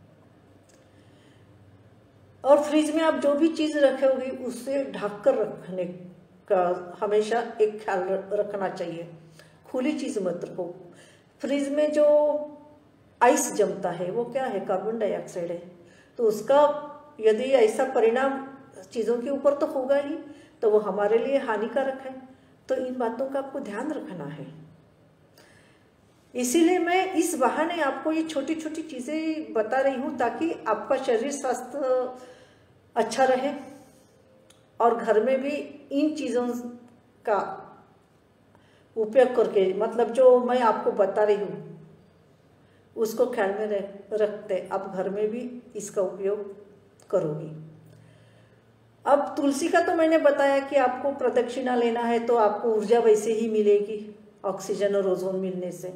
और फ्रिज में आप जो भी चीज़ रखोगे उससे ढक कर रखने का हमेशा एक ख्याल रखना चाहिए। खुली चीज़ मत रखो। फ्रिज में जो आइस जमता है वो क्या है, कार्बन डाइऑक्साइड है। तो उसका यदि ऐसा परिणाम चीज़ों के ऊपर तो होगा ही, तो वो हमारे लिए हानिकारक है। तो इन बातों का आपको ध्यान रखना है। इसीलिए मैं इस बहाने आपको ये छोटी छोटी चीज़ें बता रही हूँ ताकि आपका शरीर स्वास्थ्य अच्छा रहे और घर में भी इन चीज़ों का उपयोग करके, मतलब जो मैं आपको बता रही हूँ उसको ख्याल में रखते आप घर में भी इसका उपयोग करोगी। अब तुलसी का तो मैंने बताया कि आपको प्रदक्षिणा लेना है तो आपको ऊर्जा वैसे ही मिलेगी, ऑक्सीजन और ओजोन मिलने से।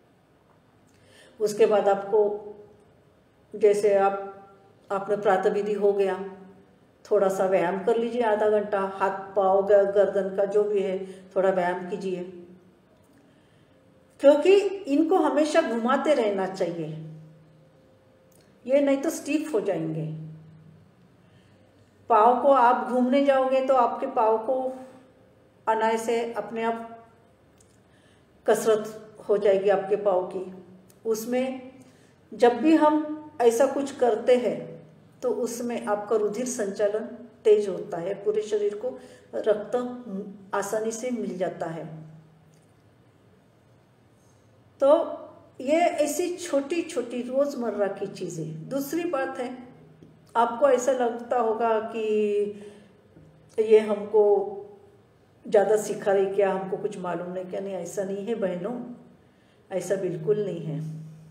उसके बाद आपको जैसे आप आपने प्रातः विधि हो गया, थोड़ा सा व्यायाम कर लीजिए, आधा घंटा, हाथ पाँव गर्दन का जो भी है थोड़ा व्यायाम कीजिए, क्योंकि इनको हमेशा घुमाते रहना चाहिए, ये नहीं तो स्टीफ हो जाएंगे। पाँव को आप घूमने जाओगे तो आपके पाँव को अनायास से अपने आप कसरत हो जाएगी आपके पाँव की। उसमें जब भी हम ऐसा कुछ करते हैं तो उसमें आपका रुधिर संचालन तेज होता है, पूरे शरीर को रक्त आसानी से मिल जाता है। तो ये ऐसी छोटी छोटी रोजमर्रा की चीजें। दूसरी बात है, आपको ऐसा लगता होगा कि ये हमको ज़्यादा सिखा रही क्या, हमको कुछ मालूम नहीं क्या। नहीं, ऐसा नहीं है बहनों, ऐसा बिल्कुल नहीं है।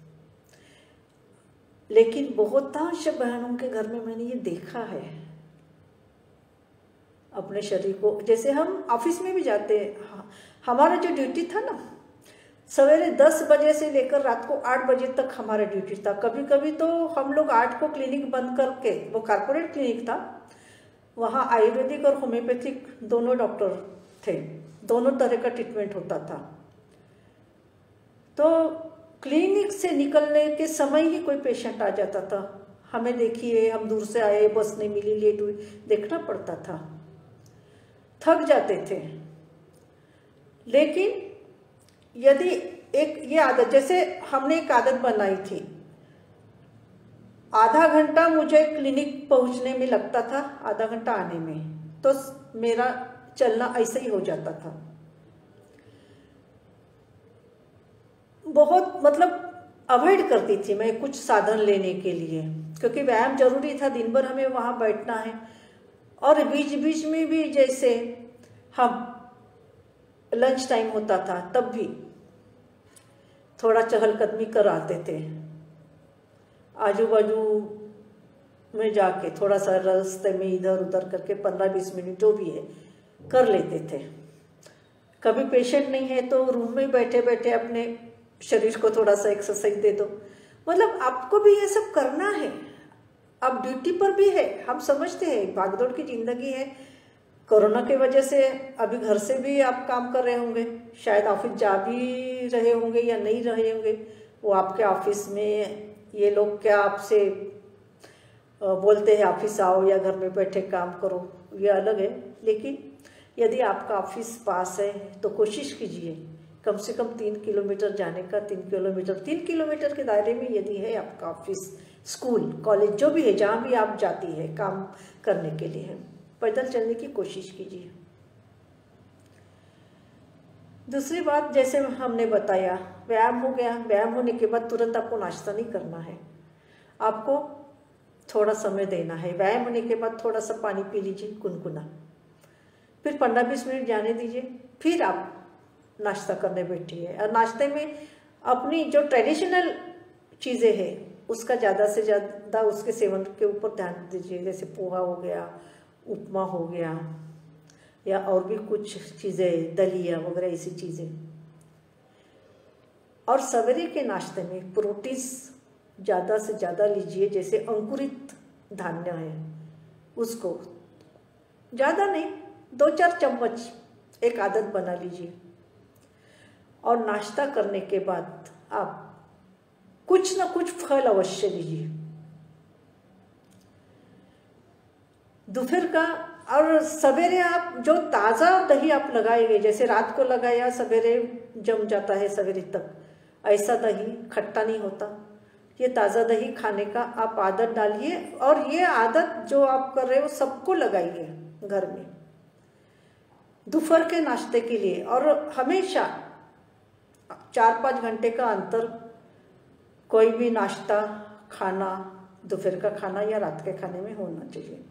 लेकिन बहुतांश बहनों के घर में मैंने ये देखा है, अपने शरीर को, जैसे हम ऑफिस में भी जाते हैं, हमारा जो ड्यूटी था ना, सवेरे दस बजे से लेकर रात को आठ बजे तक हमारा ड्यूटी था। कभी कभी तो हम लोग आठ को क्लिनिक बंद करके, वो कारपोरेट क्लिनिक था, वहाँ आयुर्वेदिक और होम्योपैथिक दोनों डॉक्टर थे, दोनों तरह का ट्रीटमेंट होता था। तो क्लिनिक से निकलने के समय ही कोई पेशेंट आ जाता था, हमें देखिए हम दूर से आए, बस नहीं मिली, लेट हुई, देखना पड़ता था, थक जाते थे। लेकिन यदि एक ये आदत, जैसे हमने एक आदत बनाई थी, आधा घंटा मुझे क्लिनिक पहुंचने में लगता था, आधा घंटा आने में, तो मेरा चलना ऐसे ही हो जाता था। बहुत मतलब अवॉइड करती थी मैं कुछ साधन लेने के लिए, क्योंकि व्यायाम जरूरी था, दिन भर हमें वहाँ बैठना है। और बीच बीच में भी जैसे हम लंच टाइम होता था तब भी थोड़ा चहलकदमी कर आते थे, आजू बाजू में जाके थोड़ा सा रास्ते में इधर उधर करके पंद्रह बीस मिनट जो भी है कर लेते थे। कभी पेशेंट नहीं है तो रूम में बैठे बैठे अपने शरीर को थोड़ा सा एक्सरसाइज दे दो। मतलब आपको भी ये सब करना है, अब ड्यूटी पर भी है, हम समझते हैं भागदौड़ की जिंदगी है। कोरोना की वजह से अभी घर से भी आप काम कर रहे होंगे, शायद ऑफिस जा भी रहे होंगे या नहीं रहे होंगे, वो आपके ऑफिस में ये लोग क्या आपसे बोलते हैं ऑफिस आओ या घर में बैठे काम करो, ये अलग है। लेकिन यदि आपका ऑफिस पास है तो कोशिश कीजिए कम से कम तीन किलोमीटर जाने का, तीन किलोमीटर तीन किलोमीटर के दायरे में यदि है आपका ऑफिस, स्कूल, कॉलेज जो भी है, जहाँ भी आप जाती है काम करने के लिए, पैदल चलने की कोशिश कीजिए। दूसरी बात, जैसे हमने बताया, व्यायाम हो गया, व्यायाम होने के बाद तुरंत आपको नाश्ता नहीं करना है, आपको थोड़ा समय देना है। व्यायाम होने के बाद थोड़ा सा पानी पी लीजिए गुनगुना, फिर पंद्रह बीस मिनट जाने दीजिए, फिर आप नाश्ता करने बैठिए। और नाश्ते में अपनी जो ट्रेडिशनल चीज़ें हैं उसका ज़्यादा से ज़्यादा उसके सेवन के ऊपर ध्यान दीजिए, जैसे पोहा हो गया, उपमा हो गया, या और भी कुछ चीज़ें, दलिया वगैरह ऐसी चीज़ें। और सवेरे के नाश्ते में प्रोटीन्स ज़्यादा से ज़्यादा लीजिए, जैसे अंकुरित धान्य है उसको ज़्यादा नहीं, दो चार चम्मच एक आदत बना लीजिए। और नाश्ता करने के बाद आप कुछ ना कुछ फल अवश्य लीजिए। दोपहर का और सवेरे आप जो ताज़ा दही आप लगाएंगे, जैसे रात को लगाया सवेरे जम जाता है सवेरे तक, ऐसा दही खट्टा नहीं होता। ये ताज़ा दही खाने का आप आदत डालिए, और ये आदत जो आप कर रहे हो सबको लगाइए घर में दोपहर के नाश्ते के लिए। और हमेशा चार पाँच घंटे का अंतर कोई भी नाश्ता खाना, दोपहर का खाना या रात के खाने में होना चाहिए।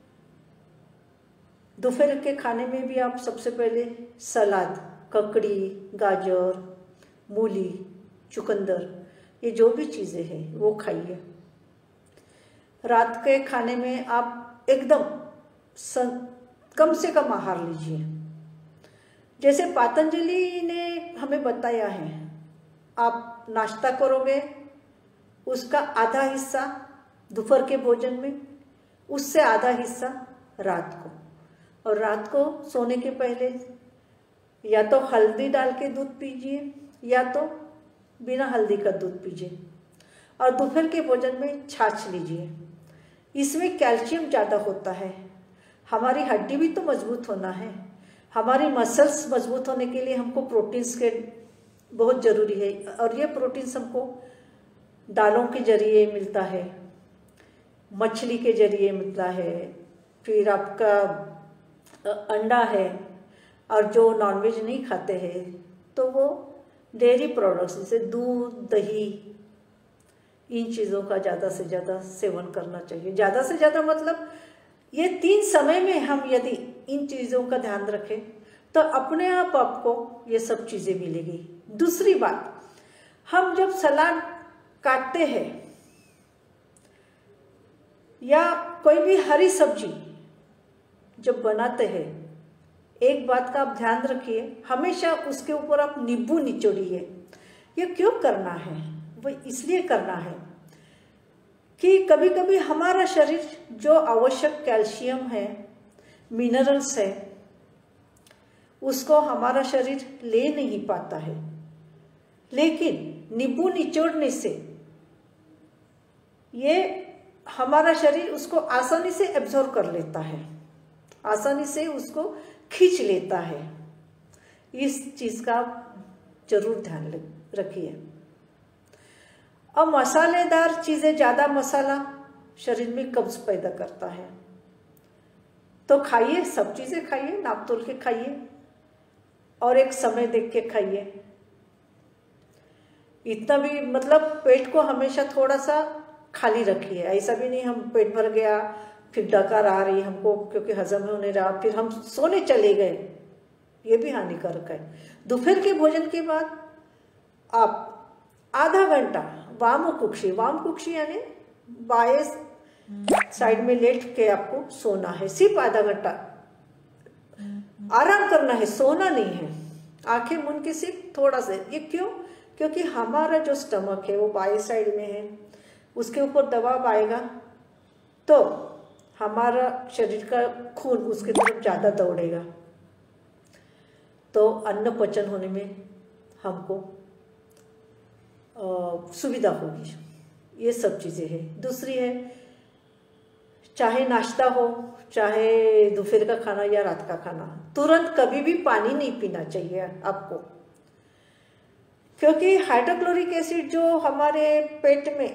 दोपहर के खाने में भी आप सबसे पहले सलाद, ककड़ी, गाजर, मूली, चुकंदर, ये जो भी चीज़ें हैं वो खाइए। रात के खाने में आप एकदम कम से कम आहार लीजिए। जैसे पतंजलि ने हमें बताया है, आप नाश्ता करोगे उसका आधा हिस्सा दोपहर के भोजन में, उससे आधा हिस्सा रात को, और रात को सोने के पहले या तो हल्दी डाल के दूध पीजिए या तो बिना हल्दी का दूध पीजिए, और दोपहर के भोजन में छाछ लीजिए। इसमें कैल्शियम ज़्यादा होता है। हमारी हड्डी भी तो मजबूत होना है, हमारी मसल्स मजबूत होने के लिए हमको प्रोटीन्स के बहुत ज़रूरी है, और ये प्रोटीन्स हमको दालों के जरिए मिलता है, मछली के जरिए मिलता है, फिर आपका अंडा है, और जो नॉनवेज नहीं खाते हैं तो वो डेयरी प्रोडक्ट्स जैसे दूध, दही, इन चीज़ों का ज़्यादा से ज़्यादा सेवन करना चाहिए। ज़्यादा से ज़्यादा मतलब ये तीन समय में हम यदि इन चीज़ों का ध्यान रखें तो अपने आप आपको ये सब चीज़ें मिलेगी। दूसरी बात, हम जब सलाद काटते हैं या कोई भी हरी सब्जी जब बनाते हैं, एक बात का आप ध्यान रखिए, हमेशा उसके ऊपर आप नींबू निचोड़िए। ये क्यों करना है? वो इसलिए करना है कि कभी कभी हमारा शरीर जो आवश्यक कैल्शियम है, मिनरल्स है, उसको हमारा शरीर ले नहीं पाता है, लेकिन नींबू निचोड़ने से ये हमारा शरीर उसको आसानी से एब्जॉर्ब कर लेता है, आसानी से उसको खींच लेता है। इस चीज़ का जरूर ध्यान रखिए। अब मसालेदार चीज़ें, ज़्यादा मसाला शरीर में कब्ज पैदा करता है, तो खाइए, सब चीज़ें खाइए, नाप तोल के खाइए और एक समय देख के खाइए। इतना भी मतलब पेट को हमेशा थोड़ा सा खाली रखिए, ऐसा भी नहीं हम पेट भर गया फिर डकार आ रही हमको क्योंकि हजम होने रहा फिर हम सोने चले गए, ये भी हानिकारक है। दोपहर के भोजन के बाद आप आधा घंटा वाम कुक्षी, वाम कुक्षी यानी बाएं साइड में लेट के आपको सोना है, सिर्फ आधा घंटा आराम करना है, सोना नहीं है। आंखें मूंद के सिर्फ थोड़ा सा, ये क्यों? क्योंकि हमारा जो स्टमक है वो बाएं साइड में है, उसके ऊपर दबाव आएगा तो हमारा शरीर का खून उसके तरफ ज़्यादा दौड़ेगा, तो अन्न पचन होने में हमको सुविधा होगी। ये सब चीज़ें हैं। दूसरी है, चाहे नाश्ता हो, चाहे दोपहर का खाना या रात का खाना, तुरंत कभी भी पानी नहीं पीना चाहिए आपको, क्योंकि हाइड्रोक्लोरिक एसिड जो हमारे पेट में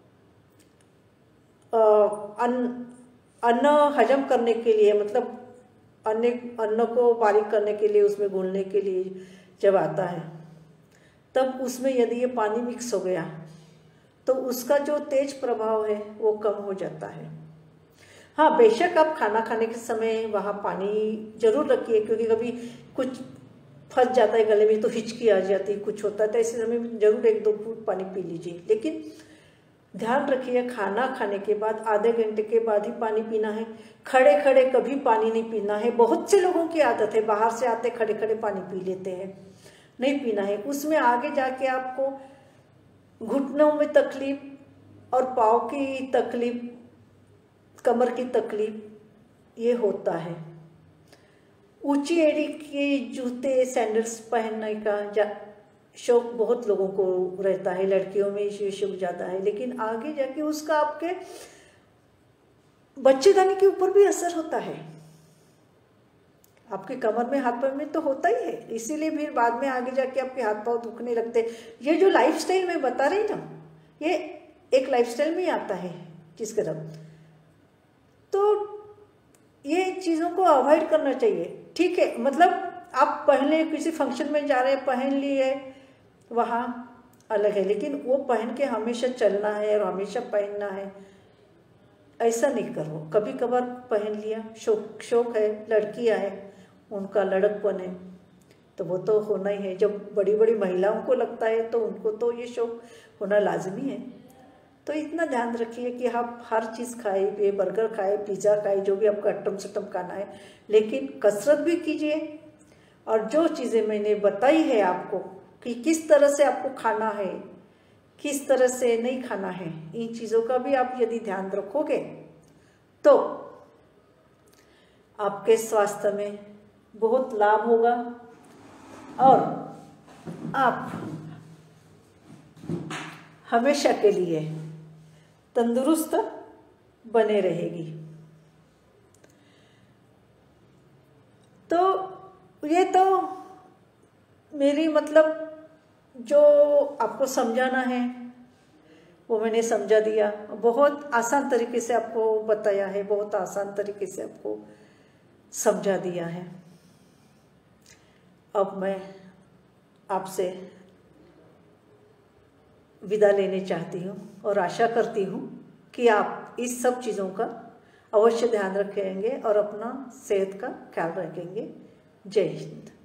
अन्न अन्न हजम करने के लिए, मतलब अन्न अन्न को बारीक करने के लिए, उसमें घुलने के लिए जब आता है, तब उसमें यदि ये पानी मिक्स हो गया तो उसका जो तेज प्रभाव है वो कम हो जाता है। हाँ, बेशक आप खाना खाने के समय वहाँ पानी जरूर रखिए, क्योंकि कभी कुछ फंस जाता है गले में तो हिचकी आ जाती है, कुछ होता है, तो ऐसे समय में जरूर एक दो घूंट पानी पी लीजिए। लेकिन ध्यान रखिए, खाना खाने के बाद आधे घंटे के बाद ही पानी पीना है, खड़े खड़े कभी पानी नहीं पीना है। बहुत से लोगों की आदत है, बाहर से आते खड़े खड़े पानी पी लेते हैं, नहीं पीना है। उसमें आगे जाके आपको घुटनों में तकलीफ और पाँव की तकलीफ, कमर की तकलीफ, ये होता है। ऊंची एड़ी के जूते, सैंडल्स पहनने का शौक बहुत लोगों को रहता है, लड़कियों में ये शौक ज़्यादा है, लेकिन आगे जाके उसका आपके बच्चेदानी के ऊपर भी असर होता है। आपके कमर में, हाथ पैर में तो होता ही है, इसीलिए फिर बाद में आगे जाके आपके हाथ पांव दुखने लगते। ये जो लाइफस्टाइल मैं बता रही ना, ये एक लाइफस्टाइल में ही आता है जिसके तरफ, तो ये चीज़ों को अवॉइड करना चाहिए। ठीक है, मतलब आप पहले किसी फंक्शन में जा रहे हैं, पहन लिए, वहाँ अलग है, लेकिन वो पहन के हमेशा चलना है और हमेशा पहनना है, ऐसा नहीं करो। कभी कभार पहन लिया, शौक शौक है, लड़कियाँ हैं, उनका लड़कपन है, तो वो तो होना ही है। जब बड़ी बड़ी महिलाओं को लगता है तो उनको तो ये शौक होना लाजमी है। तो इतना ध्यान रखिए कि आप हर चीज़ खाए, ये बर्गर खाए, पिज़्ज़ा खाए, जो भी आपका अट्टम सट्टम खाना है, लेकिन कसरत भी कीजिए और जो चीज़ें मैंने बताई है आपको कि किस तरह से आपको खाना है, किस तरह से नहीं खाना है, इन चीज़ों का भी आप यदि ध्यान रखोगे तो आपके स्वास्थ्य में बहुत लाभ होगा और आप हमेशा के लिए तंदुरुस्त बने रहेगी। तो ये तो मेरी मतलब जो आपको समझाना है वो मैंने समझा दिया। बहुत आसान तरीके से आपको बताया है, बहुत आसान तरीके से आपको समझा दिया है। अब मैं आपसे विदा लेने चाहती हूँ और आशा करती हूँ कि आप इस सब चीज़ों का अवश्य ध्यान रखेंगे और अपना सेहत का ख्याल रखेंगे। जय हिंद।